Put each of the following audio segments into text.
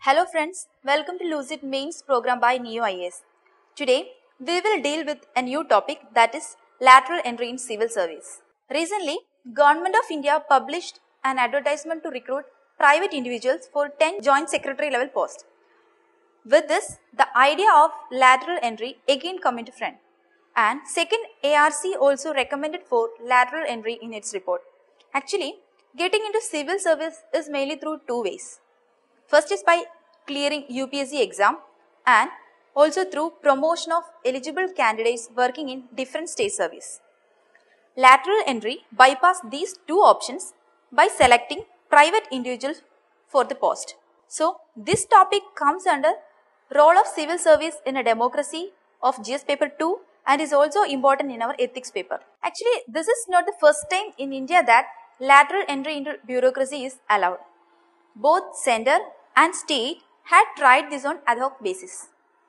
Hello friends, welcome to Lucid Mains program by Ekam IAS. Today, we will deal with a new topic that is lateral entry in civil service. Recently, Government of India published an advertisement to recruit private individuals for 10 joint secretary level posts. With this, the idea of lateral entry again come into front. And second, ARC also recommended for lateral entry in its report. Actually, getting into civil service is mainly through two ways. First is by clearing UPSC exam and also through promotion of eligible candidates working in different state service. Lateral entry bypass these two options by selecting private individuals for the post. So, this topic comes under role of civil service in a democracy of GS paper 2 and is also important in our ethics paper. Actually, this is not the first time in India that lateral entry into bureaucracy is allowed. Both center and state had tried this on ad hoc basis.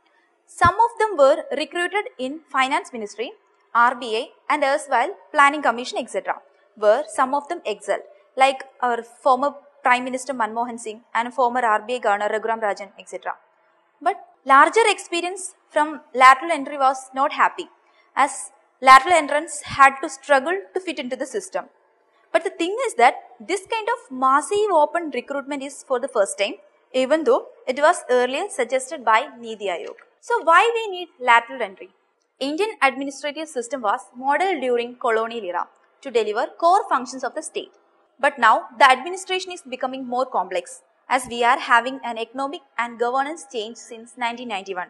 Some of them were recruited in Finance Ministry, RBI and erstwhile Planning Commission etc. where some of them excelled, like our former Prime Minister Manmohan Singh and former RBI Governor Raghuram Rajan etc. But larger experience from lateral entry was not happy, as lateral entrants had to struggle to fit into the system. But the thing is that this kind of massive open recruitment is for the first time, even though it was earlier suggested by Niti Aayog. So why we need lateral entry? Indian administrative system was modeled during colonial era to deliver core functions of the state. But now the administration is becoming more complex as we are having an economic and governance change since 1991.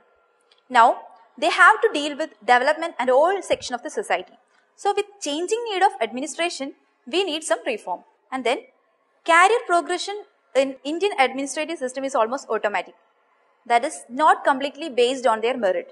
Now they have to deal with development and all sections of the society. So with changing need of administration, we need some reform. And then career progression in Indian administrative system is almost automatic. That is not completely based on their merit.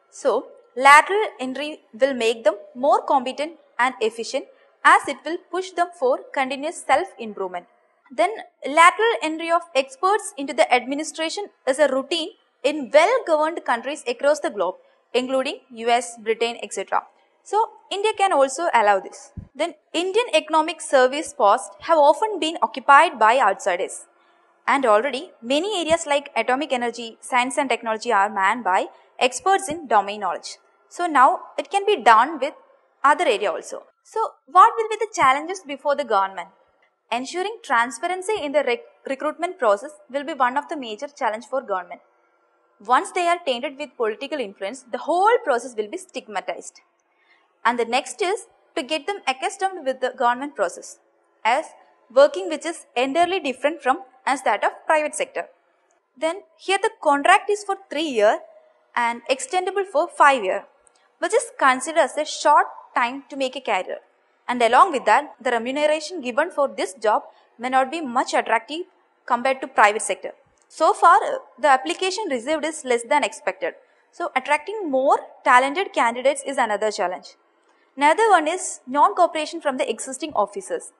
So lateral entry will make them more competent and efficient as it will push them for continuous self-improvement. Then lateral entry of experts into the administration is a routine in well-governed countries across the globe, including US, Britain, etc. So India can also allow this. Then Indian economic service posts have often been occupied by outsiders. And already many areas like atomic energy, science and technology are manned by experts in domain knowledge. So now it can be done with other area also. So what will be the challenges before the government? Ensuring transparency in the recruitment process will be one of the major challenge for government. Once they are tainted with political influence, the whole process will be stigmatized. And the next is to get them accustomed with the government process as working which is entirely different from as that of private sector. Then here the contract is for 3 years and extendable for 5 years, which is considered as a short time to make a career. And along with that, the remuneration given for this job may not be much attractive compared to private sector. So far, the application received is less than expected. So attracting more talented candidates is another challenge. Another one is non-cooperation from the existing officers,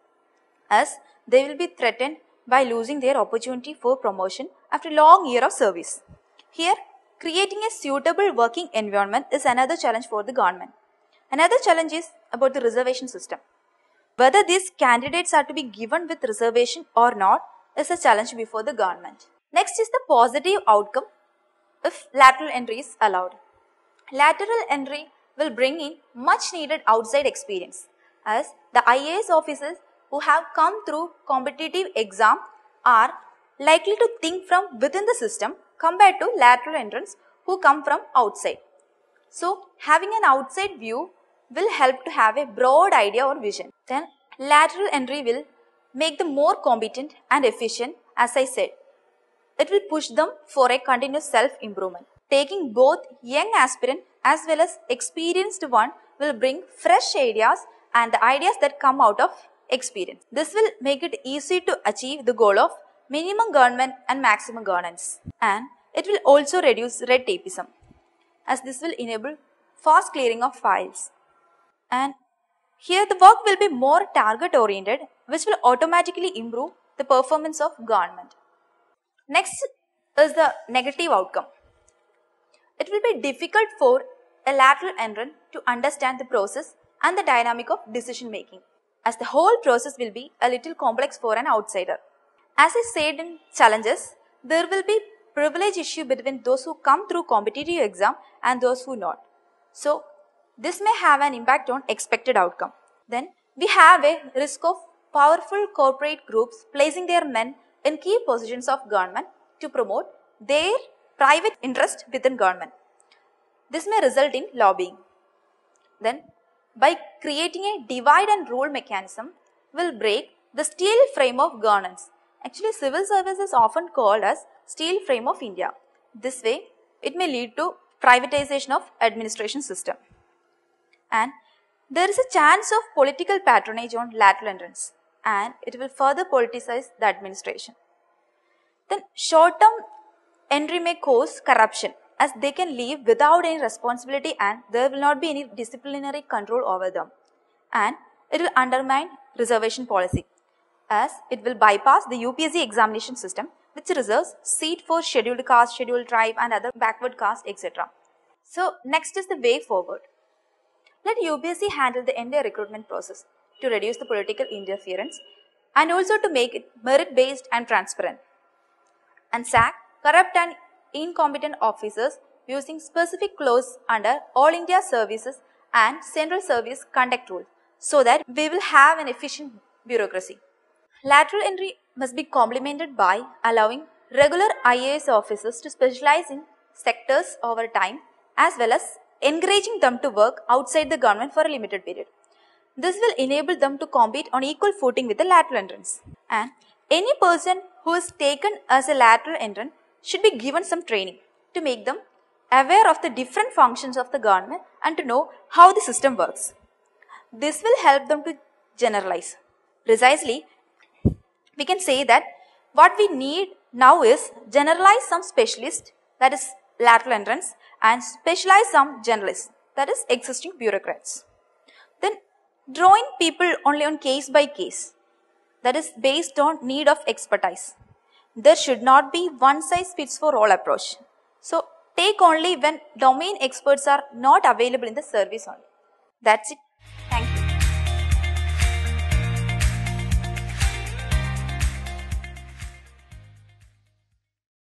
as they will be threatened by losing their opportunity for promotion after a long year of service. Here, creating a suitable working environment is another challenge for the government. Another challenge is about the reservation system. Whether these candidates are to be given with reservation or not is a challenge before the government. Next is the positive outcome if lateral entry is allowed. Lateral entry will bring in much needed outside experience, as the IAS officers who have come through competitive exam are likely to think from within the system compared to lateral entrants who come from outside. So having an outside view will help to have a broad idea or vision. Then lateral entry will make them more competent and efficient, as I said. It will push them for a continuous self-improvement. Taking both young aspirant as well as experienced one will bring fresh ideas and the ideas that come out of experience. This will make it easy to achieve the goal of minimum government and maximum governance. And it will also reduce red tapeism, as this will enable fast clearing of files. And here the work will be more target oriented, which will automatically improve the performance of government. Next is the negative outcome. It will be difficult for a lateral entrant to understand the process and the dynamic of decision making, as the whole process will be a little complex for an outsider. As I said in challenges, there will be privilege issue between those who come through competitive exam and those who not. So this may have an impact on expected outcome. Then we have a risk of powerful corporate groups placing their men in key positions of government to promote their private interest within government. This may result in lobbying. Then, by creating a divide and rule mechanism, will break the steel frame of governance. Actually, civil service is often called as steel frame of India. This way, it may lead to privatization of administration system. And there is a chance of political patronage on lateral entrance, and it will further politicize the administration. Then short-term entry may cause corruption, as they can leave without any responsibility and there will not be any disciplinary control over them. And it will undermine reservation policy, as it will bypass the UPSC examination system, which reserves seat for scheduled caste, scheduled tribe and other backward caste, etc. So next is the way forward. Let UPSC handle the entire recruitment process to reduce the political interference and also to make it merit-based and transparent, and sack corrupt and incompetent officers using specific clause under All India Services and Central Service Conduct Rule, so that we will have an efficient bureaucracy. Lateral entry must be complemented by allowing regular IAS officers to specialize in sectors over time, as well as encouraging them to work outside the government for a limited period. This will enable them to compete on equal footing with the lateral entrants. And any person who is taken as a lateral entrant should be given some training to make them aware of the different functions of the government and to know how the system works. This will help them to generalize. Precisely, we can say that what we need now is generalize some specialists, that is lateral entrants, and specialize some generalists, that is existing bureaucrats. Then drawing people only on case by case, that is based on need of expertise. There should not be one size fits for all approach. So take only when domain experts are not available in the service only. That's it.